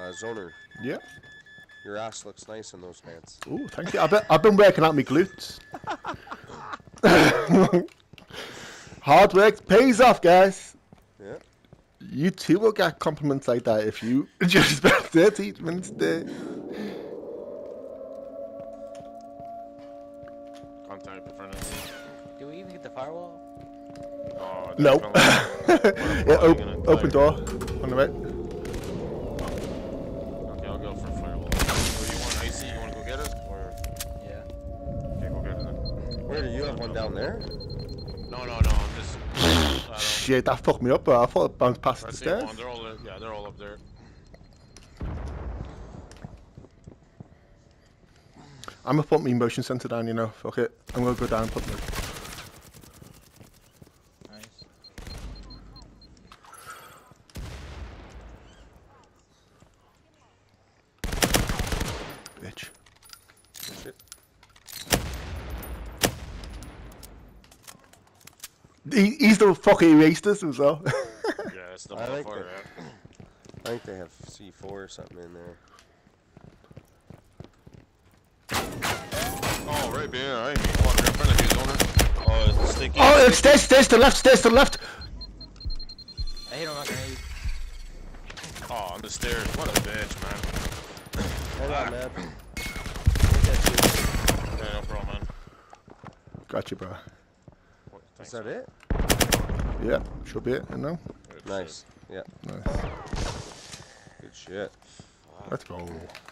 Zoner, Yeah. your ass looks nice in those pants. Ooh, thank you. I've been working out my glutes. Hard work pays off, guys. Yeah. You too will get compliments like that if you just spend 30 minutes there. Contact in front of me. Do we even get the firewall? Oh, No. definitely. Yeah, open door on the right. Okay, I'll go for firewall. So you want icy? You want to go get it? Or Yeah. okay, go get it then. Where do you have one down there? No, I'm just. I don't. Shit, that fucked me up, but I thought it bounced past the I see stairs. one. They're all. Yeah, they're all up there. I'm gonna put my motion sensor down, you know. Fuck it. I'm gonna go down and put my. Nice. Bitch. Shit. He's the fucking erased us as well. Yeah, it's the I like motherfucker. that. I think they have C4 or something in there. Oh, right behind me. Oh, right in front of you, Zoner. Oh, it's sticky. Oh, it's stairs to the left, stairs to the left. I hit him with a grenade. Oh, on the stairs. What a bitch, man. Hold on, man. Yeah, no problem, man. Gotcha, bro. What, Is thanks, that man. it? Yeah, should be it, you know. Good Nice. Yeah. Nice. Good shit. Let's go.